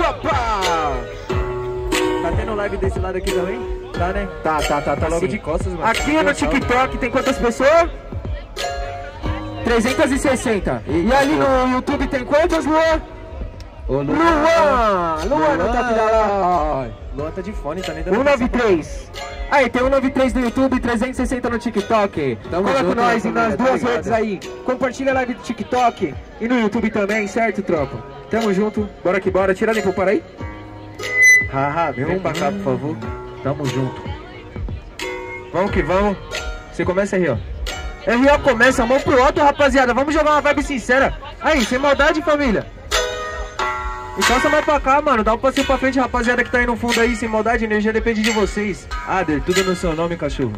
tropa! Tá tendo live desse lado aqui também? Tá, né? Tá logo Assim. de costas, mano. Aqui no TikTok tem quantas pessoas? 360. E ali no YouTube tem quantas, Luan? Ô, Luan não tá aqui lá. Luan tá de fone, tá nem dando 193. Aí, tem 193 no YouTube, 360 no TikTok. Cola com nós nas duas redes aí. Compartilha a live do TikTok e no YouTube também, certo, tropa? Tamo junto, bora que bora. Tira limpo para aí. Haha, vem um pra cá, por favor. Tamo junto. Vamos que vamos. Você começa aí, ó. RO começa, mão pro alto, rapaziada. Vamos jogar uma vibe sincera. Aí, sem maldade, família. Encosta mais pra cá, mano. Dá um passeio pra frente, rapaziada que tá aí no fundo aí. Sem maldade, energia depende de vocês. Ader, tudo no seu nome, cachorro.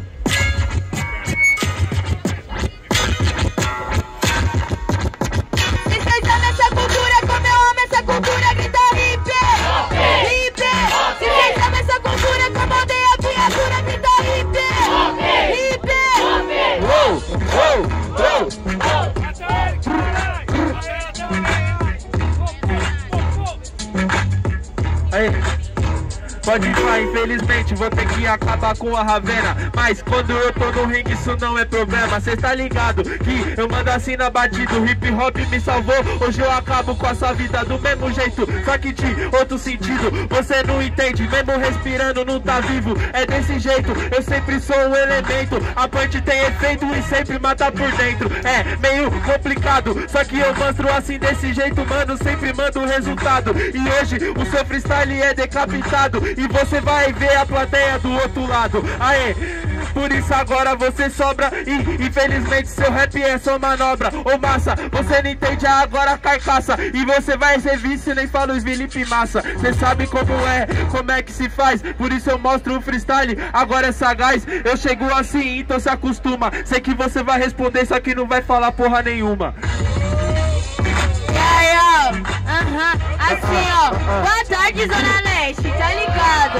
Vocês amam essa cultura como eu amo essa cultura, grita hip, hip. Se vocês amam essa cultura como eu odeio a criatura, grita hip, hip. Aí. Pode falar, infelizmente vou ter que acabar com a Ravena. Mas quando eu tô no ringue isso não é problema. Cê tá ligado que eu mando assim na batida. O hip hop me salvou, hoje eu acabo com a sua vida do mesmo jeito, só que de outro sentido. Você não entende, mesmo respirando não tá vivo. É desse jeito, eu sempre sou um elemento. A punch tem efeito e sempre mata por dentro. É meio complicado, só que eu mostro assim desse jeito, mano, sempre mando o resultado. E hoje o seu freestyle é decapitado e você vai ver a plateia do outro lado. Aê, por isso agora você sobra e infelizmente seu rap é só manobra. Ô massa, você não entende agora carcaça e você vai ser vice, nem fala os Felipe Massa. Cê sabe como é que se faz, por isso eu mostro o freestyle, agora é sagaz. Eu chego assim, então se acostuma. Sei que você vai responder, só que não vai falar porra nenhuma. Assim ó, boa tarde Zona Leste, tá ligado?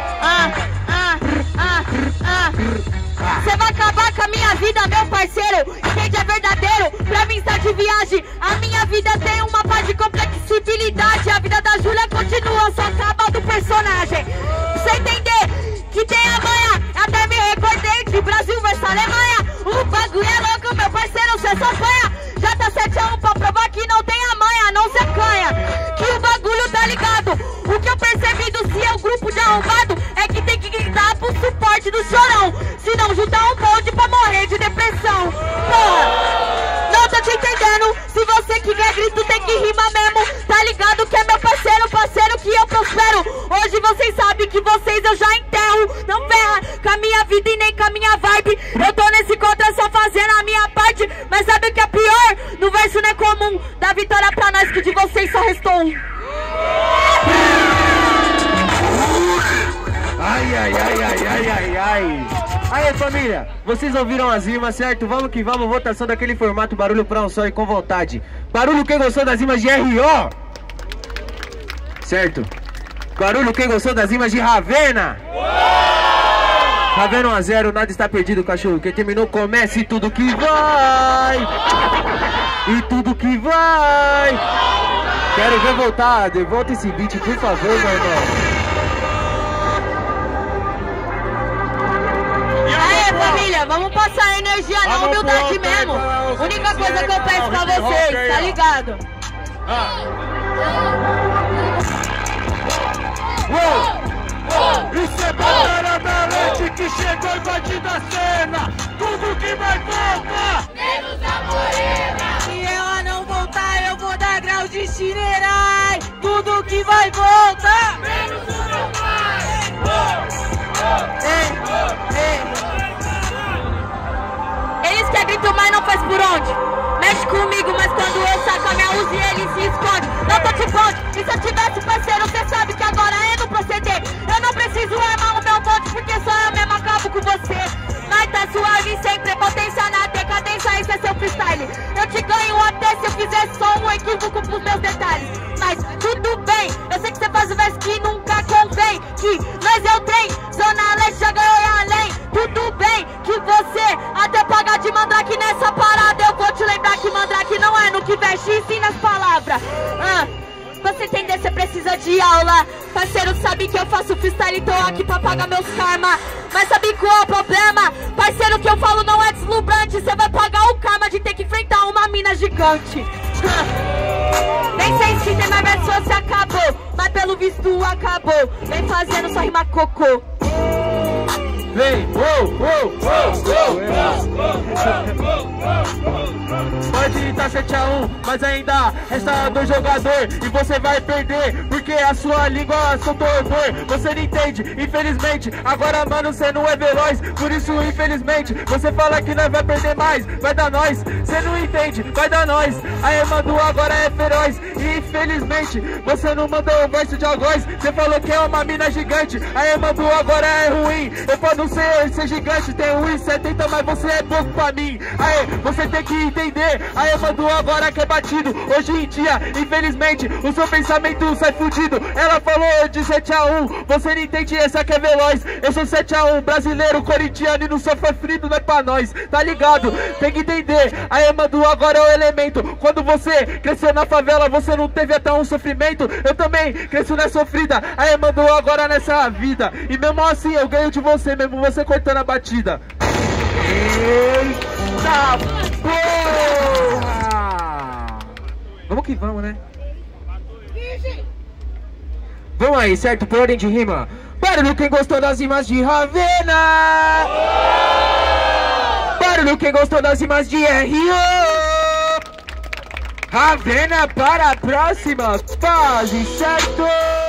Cê vai acabar com a minha vida, meu parceiro. Entende, é verdadeiro, pra mim estar de viagem. A minha vida tem uma paz de complexibilidade. A vida da Júlia continua, só acaba do personagem. Cê entender que tem a manha, até me recordei de Brasil versus Alemanha. O bagulho é louco, meu parceiro, cê só apanha. Já tá 7-1 pra provar que não tem a manha, não se acanha. Que o bagulho tá ligado. O que eu percebi do seu grupo de arrombado é que tem que gritar pro suporte do chorão. Se não juntar um bonde pra morrer de depressão. Porra, não tô te entendendo. Se você quiser grito tem que rimar mesmo. Tá ligado que é meu parceiro, parceiro que eu prospero. Hoje vocês sabem que vocês eu já enterro. Não ferra com a minha vida e nem com a minha vibe. Eu tô nesse contra só fazendo a minha parte. Mas sabe o que é pior? No verso não é comum. Dá vitória pra nós que de vocês só restou um. Ai. Aí família, vocês ouviram as rimas, certo? Vamos que vamos, votação daquele formato, barulho pra um só e com vontade. Barulho quem gostou das rimas de RO, certo? Barulho quem gostou das rimas de Ravena. Ravena 1-0, nada está perdido, cachorro. Quem terminou comece tudo que vai. E tudo que vai. Quero ver voltar, devolta esse beat, por favor, meu irmão. Família, vamos passar energia na humildade mesmo. Única coisa que eu peço pra vocês, tá ligado? Isso é galera da Leste que chegou invadindo a cena. Tudo que vai voltar, menos a morena. Se ela não voltar, eu vou dar grau de chinerai. Tudo que vai voltar, menos o meu pai. Eles querem grito, mas não faz por onde? Mexe comigo, mas quando eu saco a minha uzi, ele se esconde. Não tô te bonde, e se eu tivesse parceiro, cê sabe que agora é no proceder. Eu não preciso armar o meu bonde, porque só eu mesmo acabo com você. Mas tá suave, sem prepotência na decadência, isso é seu freestyle. Eu te ganho até se eu fizer só um equívoco pros meus detalhes. Mas tudo bem, eu sei que cê faz o verso que nunca convém. Que nós é o trem, Zona Leste já ganhou e além. Tudo bem que você até paga de mandrake nessa parada. Eu vou te lembrar que mandrake não é no que veste, e sim nas palavras. Pra você entender, você precisa precisa de aula. Parceiro, sabe que eu faço freestyle, tô aqui pra pagar meus karma. Mas sabe qual é o problema? Parceiro, que eu falo não é deslumbrante. Cê vai pagar o karma de ter que enfrentar uma mina gigante. Nem sei se tem mais versão, se acabou, mas pelo visto acabou. Vem fazendo só rima cocô. Vem, pode estar 7-1, mas ainda resta 2 jogadores e você vai perder, porque a sua língua soltou odor. Você não entende, infelizmente. Agora, mano, você não é veloz, por isso, infelizmente, você fala que nós vai perder mais, vai dar nós. Você não entende, vai dar nós. A Emandu agora é feroz e, infelizmente, você não mandou o verso de algoz. Você falou que é uma mina gigante, a Emandu agora é ruim. Eu posso ser gigante, tem 1,70, mas você é pouco pra mim. Aê, você tem que entender, a Emandu agora que é batido. Hoje em dia, infelizmente, o seu pensamento sai fudido. Ela falou de 7-1, você não entende, essa que é veloz. Eu sou 7-1, brasileiro, corintiano e não sou sofrido, não é pra nós, tá ligado? Tem que entender, a Emandu agora é o elemento. Quando você cresceu na favela, você não teve até um sofrimento. Eu também cresci na sofrida, a Emandu agora nessa vida. E mesmo assim eu ganho de você, mesmo você cortando a batida. Eita porra! Vamos que vamos, né? Vamos aí, certo? Por ordem de rima. Barulho quem gostou das rimas de Ravena. Barulho quem gostou das rimas de R.O. Ravena para a próxima fase, certo?